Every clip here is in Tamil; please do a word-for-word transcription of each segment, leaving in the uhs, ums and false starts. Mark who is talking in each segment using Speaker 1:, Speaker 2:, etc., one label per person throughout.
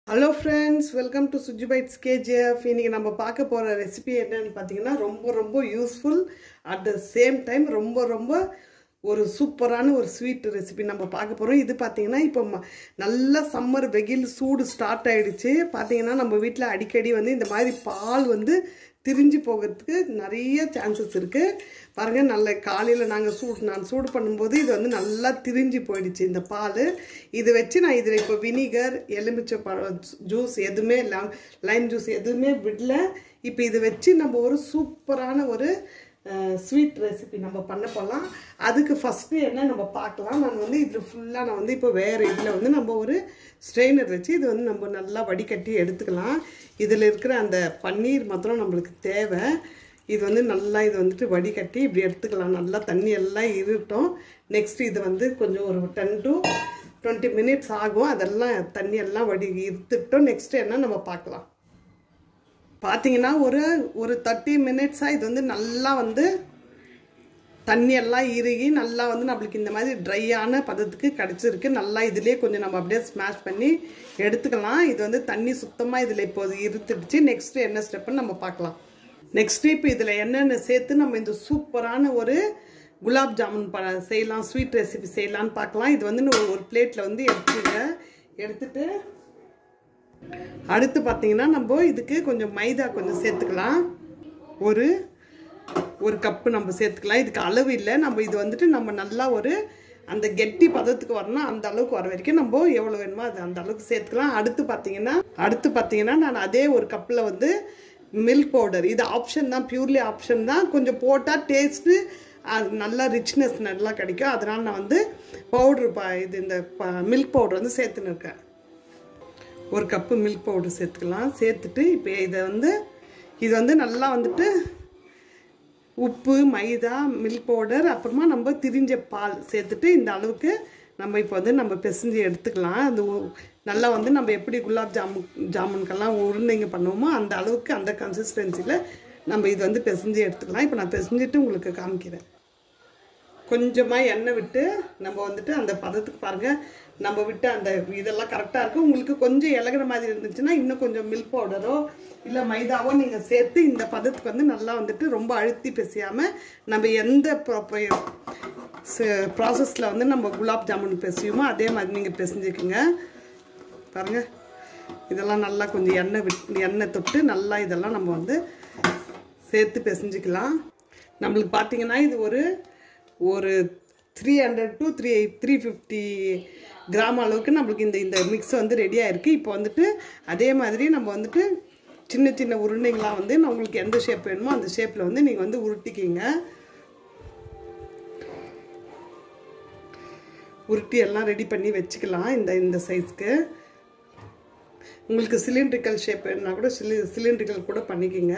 Speaker 1: Hello friends, welcome to Suji Bites K G F. இன்னைக்கு நம்ம பார்க்க போற ரெசிபி என்னன்னு பாத்தீங்கன்னா ரொம்ப ரொம்ப useful at the same time ரொம்ப ரொம்ப ஒரு சூப்பரான ஒரு ஸ்வீட் ரெசிபி நம்ம பார்க்க போறோம். இது பாத்தீங்கன்னா இப்போ நல்ல சம்மர் வெயில் சூடு ஸ்டார்ட் ஆயிடுச்சு. பாத்தீங்கன்னா நம்ம வீட்ல அடிக்கடி வந்து இந்த மாதிரி பால் வந்து திரிஞ்சு போகிறதுக்கு நிறைய சான்சஸ் இருக்கு. பாருங்க நல்ல காலையில நாங்க சூடு நான் சூடு பண்ணும்போது இது வந்து நல்லா திரிஞ்சு போயிடுச்சு இந்த பால். இது வச்சு நான் இதுல இப்போ வினிகர் எலுமிச்சை ஜூஸ் எதுவுமே லைம் ஜூஸ் எதுவுமே விடல. இப்போ இது வச்சு நம்ம ஒரு சூப்பரான ஒரு ஸ்வீட் ரெசிபி நம்ம பண்ண போகலாம். அதுக்கு ஃபஸ்ட்டு என்ன நம்ம பார்க்கலாம். நான் வந்து இதில் ஃபுல்லாக நான் வந்து இப்போ வேறு இதில் வந்து நம்ம ஒரு ஸ்ட்ரெயினர் வச்சு இது வந்து நம்ம நல்லா வடிகட்டி எடுத்துக்கலாம். இதில் இருக்கிற அந்த பன்னீர் மாத்திரம் நம்மளுக்கு தேவை. இது வந்து நல்லா இது வந்துட்டு வடிகட்டி இப்படி எடுத்துக்கலாம். நல்லா தண்ணி எல்லாம் இருக்கட்டும். நெக்ஸ்ட் இது வந்து கொஞ்சம் ஒரு டென் டு டுவெண்ட்டி மினிட்ஸ் ஆகும். அதெல்லாம் தண்ணி எல்லாம் வடி இருத்துட்டோம். நெக்ஸ்ட் என்ன நம்ம பார்க்கலாம். பார்த்தீங்கன்னா ஒரு ஒரு தேர்ட்டி மினிட்ஸாக இது வந்து நல்லா வந்து தண்ணியெல்லாம் இறுகி நல்லா வந்து நம்மளுக்கு இந்த மாதிரி ட்ரையான பதத்துக்கு கிடச்சிருக்கு. நல்லா இதிலே கொஞ்சம் நம்ம அப்படியே ஸ்மாஷ் பண்ணி எடுத்துக்கலாம். இது வந்து தண்ணி சுத்தமாக இதில் இப்போது இருத்துடுச்சு. நெக்ஸ்ட்டு என்ன ஸ்டெப்புன்னு நம்ம பார்க்கலாம். நெக்ஸ்ட்டு இப்போ இதில் என்னென்ன சேர்த்து நம்ம இந்த சூப்பரான ஒரு குலாப் ஜாமுன் ப செய்யலாம் ஸ்வீட் ரெசிபி செய்யலான்னு பார்க்கலாம். இது வந்து ஒரு பிளேட்டில் வந்து எடுத்துங்க. எடுத்துட்டு அடுத்து பார்த்தீங்கன்னா நம்ம இதுக்கு கொஞ்சம் மைதா கொஞ்சம் சேர்த்துக்கலாம். ஒரு ஒரு கப்பு நம்ம சேர்த்துக்கலாம். இதுக்கு அளவு இல்லை. நம்ம இது வந்துட்டு நம்ம நல்லா ஒரு அந்த கெட்டி பதத்துக்கு வரணும். அந்த அளவுக்கு வர வரைக்கும் நம்ம எவ்வளோ வேணுமோ அது அந்த அளவுக்கு சேர்த்துக்கலாம். அடுத்து பார்த்தீங்கன்னா அடுத்து பார்த்தீங்கன்னா நான் அதே ஒரு கப்பில் வந்து மில்க் பவுடர், இது ஆப்ஷன் தான், பியூர்லி ஆப்ஷன் தான். கொஞ்சம் போட்டால் டேஸ்ட்டு நல்லா ரிச்னஸ் நல்லா கிடைக்கும். அதனால் நான் வந்து பவுட்ரு ப இது இந்த மில்க் பவுடர் வந்து சேர்த்துன்னு இருக்கேன். ஒரு கப்பு மில்க் பவுடர் சேர்த்துக்கலாம். சேர்த்துட்டு இப்போ இதை வந்து இது வந்து நல்லா வந்துட்டு உப்பு, மைதா, மில்க் பவுடர், அப்புறமா நம்ம திரிஞ்ச பால் சேர்த்துட்டு இந்த அளவுக்கு நம்ம இப்போ வந்து நம்ம பிசைஞ்சு எடுத்துக்கலாம். அது நல்லா வந்து நம்ம எப்படி குலாப் ஜாமுன் ஜாமுனுக்கெல்லாம் உருண்டைங்க பண்ணுவோமோ அந்த அளவுக்கு அந்த கன்சிஸ்டன்சியில் நம்ம இது வந்து பிசைஞ்சு எடுத்துக்கலாம். இப்போ நான் பிசைஞ்சிட்டு உங்களுக்கு காமிக்கிறேன். கொஞ்சமாக எண்ணெய் விட்டு நம்ம வந்துட்டு அந்த பதத்துக்கு பாருங்கள் நம்ம விட்டு அந்த இதெல்லாம் கரெக்டாக இருக்கும். உங்களுக்கு கொஞ்சம் இலகுற மாதிரி இருந்துச்சுன்னா இன்னும் கொஞ்சம் மில்க் பவுடரோ இல்லை மைதாவோ நீங்கள் சேர்த்து இந்த பதத்துக்கு வந்து நல்லா வந்துட்டு ரொம்ப அழுத்தி பிசையாமல் நம்ம எந்த ப்ராசஸில் வந்து நம்ம குலாப் ஜாமுன் பிசையுமோ அதே மாதிரி நீங்கள் பிசைஞ்சிக்குங்க. பாருங்கள் இதெல்லாம் நல்லா கொஞ்சம் எண்ணெய் விட்டு எண்ணெய் தொட்டு நல்லா இதெல்லாம் நம்ம வந்து சேர்த்து பிசைஞ்சிக்கலாம். நம்மளுக்கு பார்த்தீங்கன்னா இது ஒரு ஒரு three hundred to three three fifty gram அளவுக்கு நம்மளுக்கு இந்த இந்த மிக்ஸ் வந்து ரெடியாக இருக்குது. இப்போ வந்துட்டு அதே மாதிரி நம்ம வந்துட்டு சின்ன சின்ன உருண்டைங்களாம் வந்து நான் உங்களுக்கு எந்த ஷேப் வேணுமோ அந்த ஷேப்பில் வந்து நீங்கள் வந்து உருட்டிக்கிங்க. உருட்டி எல்லாம் ரெடி பண்ணி வச்சுக்கலாம். இந்த இந்த சைஸ்க்கு உங்களுக்கு சிலிண்ட்ரிக்கல் ஷேப் வேணுன்னா கூட சிலி சிலிண்ட்ரிக்கல் கூட பண்ணிக்கிங்க.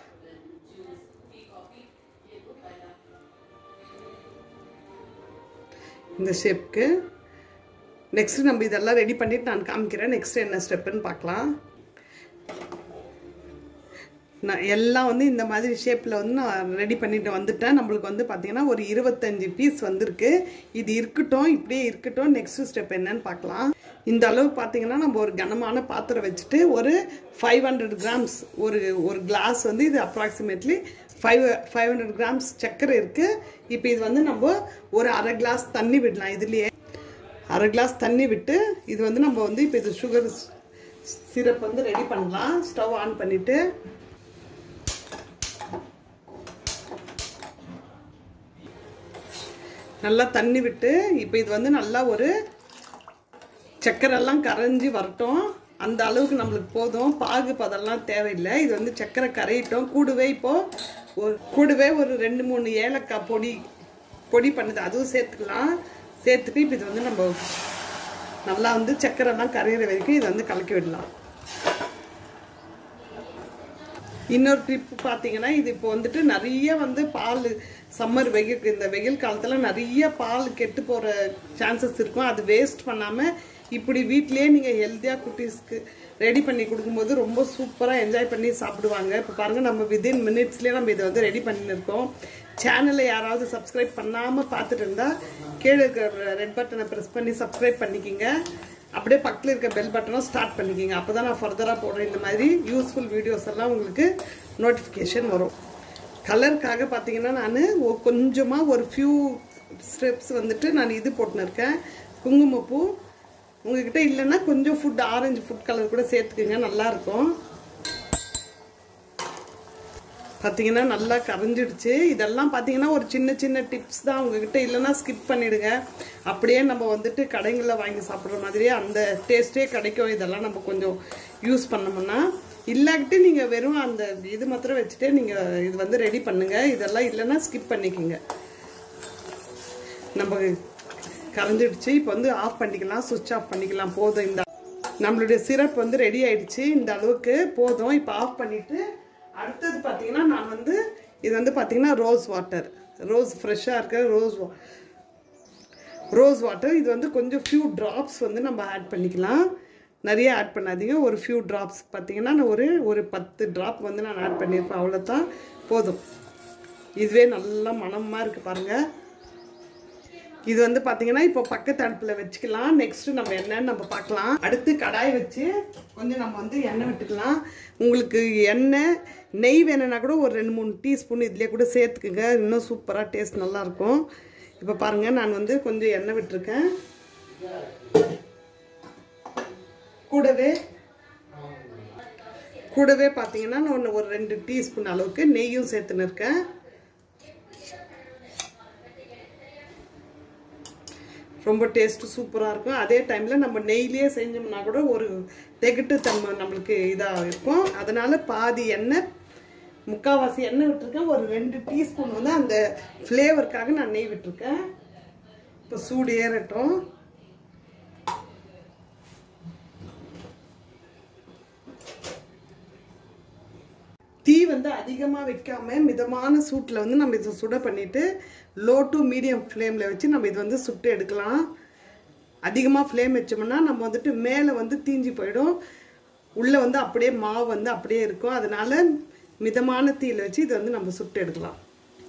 Speaker 1: இந்த ஷேப்புக்கு நெக்ஸ்ட் நம்ம இதெல்லாம் ரெடி பண்ணிட்டு நான் காமிக்கிறேன். நெக்ஸ்ட் என்ன ஸ்டெப்புன்னு பார்க்கலாம். நான் எல்லாம் வந்து இந்த மாதிரி ஷேப்பில் வந்து நான் ரெடி பண்ணிட்டு வந்துட்டேன். நம்மளுக்கு வந்து பார்த்தீங்கன்னா ஒரு இருபத்தஞ்சி பீஸ் வந்திருக்கு. இது இருக்கட்டும், இப்படியே இருக்கட்டும். நெக்ஸ்ட் ஸ்டெப் என்னன்னு பார்க்கலாம். இந்த அளவு பார்த்தீங்கன்னா நம்ம ஒரு கனமான பாத்திரம் வச்சுட்டு ஒரு ஃபைவ் ஹண்ட்ரட் கிராம்ஸ் ஒரு ஒரு கிளாஸ் வந்து இது approximately five five hundred grams சர்க்கரை இருக்குது. இப்போ இது வந்து நம்ம ஒரு அரை கிளாஸ் தண்ணி விடலாம். இதுலேயே அரை கிளாஸ் தண்ணி விட்டு இது வந்து நம்ம வந்து இப்போ இது சுகர் சிரப் வந்து ரெடி பண்ணலாம். ஸ்டவ் ஆன் பண்ணிவிட்டு நல்லா தண்ணி விட்டு இப்போ இது வந்து நல்லா ஒரு சர்க்கரைலாம் கரைஞ்சி வரட்டும். அந்த அளவுக்கு நம்மளுக்கு போதும். பாகு பதெல்லாம் தேவையில்லை. இது வந்து சர்க்கரை கரையிட்டோம். கூடவே இப்போது ஒரு கூடவே ஒரு ரெண்டு மூணு ஏலக்காய் பொடி பொடி பண்ணுது அதுவும் சேர்த்துக்கலாம். சேர்த்துட்டு இப்போ இது வந்து நம்ம நல்லா வந்து சர்க்கரைலாம் கரையிற வரைக்கும் இதை வந்து கலக்கி விடலாம். இன்னொரு ட்ரிப்பு பார்த்தீங்கன்னா இது இப்போ வந்துட்டு நிறைய வந்து பால் சம்மர் வெயில் இந்த வெயில் காலத்தில் நிறைய பால் கெட்டு போகிற சான்சஸ் இருக்கும். அது வேஸ்ட் பண்ணாமல் இப்படி வீட்டிலேயே நீங்கள் ஹெல்த்தியாக குட்டீஸ்க்கு ரெடி பண்ணி கொடுக்கும்போது ரொம்ப சூப்பராக என்ஜாய் பண்ணி சாப்பிடுவாங்க. இப்போ பாருங்கள் நம்ம வித்தின் மினிட்ஸ்லேயே நம்ம இதை வந்து ரெடி பண்ணியிருக்கோம். சேனலை யாராவது சப்ஸ்கிரைப் பண்ணாமல் பார்த்துட்டு இருந்தால் கீழே இருக்கிற ரெட் பட்டனை ப்ரெஸ் பண்ணி சப்ஸ்கிரைப் பண்ணிக்கிங்க. அப்படியே பக்கத்தில் இருக்க பெல் பட்டனை ஸ்டார்ட் பண்ணிக்கிங்க. அப்போ தான் நான் ஃபர்தராக போடுறேன் இந்த மாதிரி யூஸ்ஃபுல் வீடியோஸ் எல்லாம் உங்களுக்கு நோட்டிஃபிகேஷன் வரும். கலருக்காக பார்த்தீங்கன்னா நான் கொஞ்சமாக ஒரு ஃபியூ ஸ்டெப்ஸ் வந்துட்டு நான் இது போட்டுன்னு இருக்கேன், குங்குமப்பூ. உங்ககிட்ட இல்லைன்னா கொஞ்சம் ஃபுட் ஆரஞ்சு ஃபுட் கலர் கூட சேர்த்துக்குங்க, நல்லாயிருக்கும். பார்த்தீங்கன்னா நல்லா கரைஞ்சிடுச்சு. இதெல்லாம் பார்த்தீங்கன்னா ஒரு சின்ன சின்ன டிப்ஸ் தான். உங்ககிட்ட இல்லைன்னா ஸ்கிப் பண்ணிவிடுங்க. அப்படியே நம்ம வந்துட்டு கடைகளில் வாங்கி சாப்பிட்ற மாதிரியே அந்த டேஸ்ட்டே கிடைக்கும். இதெல்லாம் நம்ம கொஞ்சம் யூஸ் பண்ணோம்னா. இல்லாக்கிட்டு நீங்கள் வெறும் அந்த இது மாத்திரம் வச்சுட்டு நீங்கள் இது வந்து ரெடி பண்ணுங்கள். இதெல்லாம் இல்லைன்னா ஸ்கிப் பண்ணிக்கோங்க. நம்ம கரைஞ்சிடுச்சு. இப்போ வந்து ஆஃப் பண்ணிக்கலாம், சுவிட்ச் ஆஃப் பண்ணிக்கலாம். போதும், இந்த நம்மளுடைய சிரப் வந்து ரெடி ஆயிடுச்சு. இந்த அளவுக்கு போதும். இப்போ ஆஃப் பண்ணிவிட்டு அடுத்தது பார்த்தீங்கன்னா நான் வந்து இது வந்து பார்த்தீங்கன்னா ரோஸ் வாட்டர், ரோஸ் ஃப்ரெஷ்ஷாக இருக்க ரோஸ் ரோஸ் வாட்டர். இது வந்து கொஞ்சம் ஃபியூ ட்ராப்ஸ் வந்து நம்ம ஆட் பண்ணிக்கலாம். நிறைய ஆட் பண்ணாதீங்க, ஒரு ஃபியூ ட்ராப்ஸ். பார்த்தீங்கன்னா நான் ஒரு ஒரு பத்து ட்ராப் வந்து நான் ஆட் பண்ணியிருப்பேன், அவ்வளோதான், போதும். இதுவே நல்லா மணமாக இருக்குது பாருங்கள். இது வந்து பார்த்தீங்கன்னா இப்போ பக்கத்து அடுப்பில் வச்சுக்கலாம். நெக்ஸ்ட்டு நம்ம என்னன்னு நம்ம பார்க்கலாம். அடுத்து கடாய் வச்சு கொஞ்சம் நம்ம வந்து எண்ணெய் விட்டுக்கலாம். உங்களுக்கு எண்ணெய் நெய் வேணும்னா கூட ஒரு ரெண்டு மூணு டீஸ்பூன் இதுலேயே கூட சேர்த்துக்குங்க, இன்னும் சூப்பராக டேஸ்ட் நல்லாயிருக்கும். இப்போ பாருங்கள், நான் வந்து கொஞ்சம் எண்ணெய் விட்டுருக்கேன். கூடவே கூடவே பார்த்தீங்கன்னா நான் ஒரு ரெண்டு டீஸ்பூன் அளவுக்கு நெய்யும் சேர்த்துன்னு இருக்கேன். ரொம்ப டேஸ்ட்டு சூப்பராக இருக்கும். அதே டைமில் நம்ம நெய்லேயே செஞ்சோம்னா கூட ஒரு தெகட்டு தன்மை நம்மளுக்கு இதாக இருக்கும். அதனால் பாதி எண்ணெய், முக்கால்வாசி எண்ணெய் விட்டுருக்கேன். ஒரு ரெண்டு டீஸ்பூன் வந்து அந்த ஃப்ளேவருக்காக நான் நெய் விட்டுருக்கேன். இப்போ சூடு ஏறட்டும். தீ வந்து அதிகமாக வைக்காமல் மிதமான சூட்டில் வந்து நம்ம இதை சுட பண்ணிவிட்டு லோ டு மீடியம் ஃப்ளேமில் வச்சு நம்ம இது வந்து சுட்டு எடுக்கலாம். அதிகமாக ஃப்ளேம் வச்சோம்னா நம்ம வந்துட்டு மேலே வந்து தீஞ்சி போயிடும், உள்ளே வந்து அப்படியே மாவு வந்து அப்படியே இருக்கும். அதனால் மிதமான தீயில் வச்சு இதை வந்து நம்ம சுட்டு எடுக்கலாம்.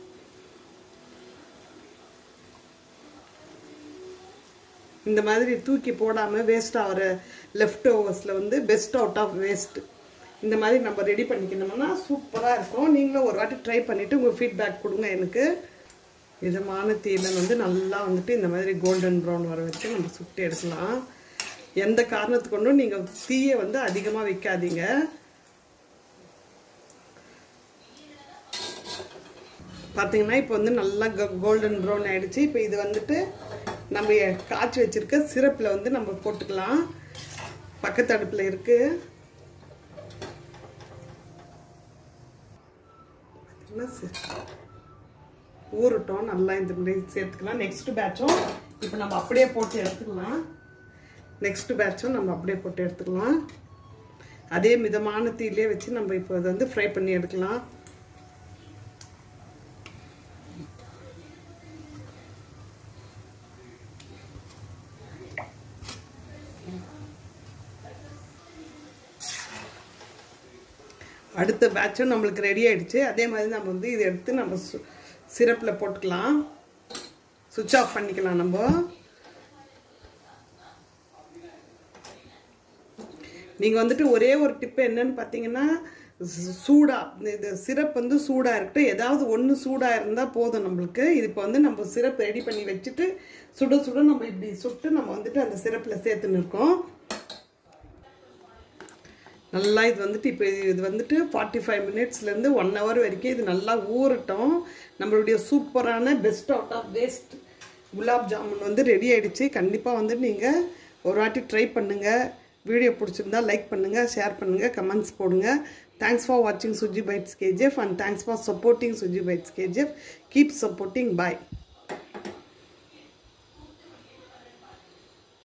Speaker 1: இந்த மாதிரி தூக்கி போடாமல் வேஸ்ட் ஆகிற லெஃப்ட் ஓவர்ஸில் வந்து பெஸ்ட் அவுட் ஆஃப் வேஸ்ட் இந்த மாதிரி நம்ம ரெடி பண்ணிக்கணும்னா சூப்பராக இருக்கும். நீங்களும் ஒரு வாட்டி ட்ரை பண்ணிவிட்டு உங்கள் ஃபீட்பேக் கொடுங்க எனக்கு. மிதமான தீயில் வந்து நல்லா வந்துட்டு இந்த மாதிரி கோல்டன் ப்ரௌன் வர வச்சு நம்ம சுட்டு எடுக்கலாம். எந்த காரணத்துக்கு கொண்டும் நீங்கள் தீயை வந்து அதிகமாக வைக்காதீங்க. பார்த்தீங்கன்னா இப்போ வந்து நல்லா கோல்டன் ப்ரௌன் ஆகிடுச்சு. இப்போ இது வந்துட்டு நம்ம காய்ச்சி வச்சுருக்க சிரப்பில் வந்து நம்ம போட்டுக்கலாம். பக்கத்து அடுப்பில் இருக்குது. ஊறட்டும், நல்லா இந்த மாதிரி சேர்த்துக்கலாம். நெக்ஸ்ட் பேட்சும் இப்போ நம்ம அப்படியே போட்டு எடுத்துக்கலாம். நெக்ஸ்ட் பேட்சும் நம்ம அப்படியே போட்டு எடுத்துக்கலாம். அதே மிதமான தீயிலே வச்சு நம்ம இப்போ அதை வந்து ஃப்ரை பண்ணி எடுக்கலாம். அடுத்த பேட்சும் நம்மளுக்கு ரெடி ஆகிடுச்சு. அதே மாதிரி நம்ம வந்து இதை எடுத்து நம்ம சிரப்பில் போட்டுக்கலாம். சுவிட்ச் ஆஃப் பண்ணிக்கலாம். நம்ம நீங்கள் வந்துட்டு ஒரே ஒரு டிப்பு என்னன்னு பார்த்தீங்கன்னா, சூடாக இது சிரப் வந்து சூடாக இருக்கட்டும். ஏதாவது ஒன்று சூடாக இருந்தால் போதும் நம்மளுக்கு. இது இப்போ வந்து நம்ம சிரப் ரெடி பண்ணி வச்சுட்டு சுட சுட நம்ம இப்படி சுட்டு நம்ம வந்துட்டு அந்த சிரப்பில் சேர்த்துன்னு இருக்கோம். நல்லா இது வந்துட்டு இப்போ இது வந்துட்டு ஃபார்ட்டி ஃபைவ் மினிட்ஸ்லேருந்து ஒன் ஹவர் வரைக்கும் இது நல்லா ஊறட்டும். நம்மளுடைய சூப்பரான best out of waste gulab jamun வந்து ரெடி ஆகிடுச்சு. கண்டிப்பாக வந்து நீங்கள் ஒரு வாட்டி ட்ரை பண்ணுங்கள். வீடியோ பிடிச்சிருந்தா லைக் பண்ணுங்கள், ஷேர் பண்ணுங்கள், கமெண்ட்ஸ் போடுங்க. தேங்க்ஸ் ஃபார் வாட்சிங் Suji bites KGF and thanks for supporting Suji bites KGF. Keep supporting. Bye.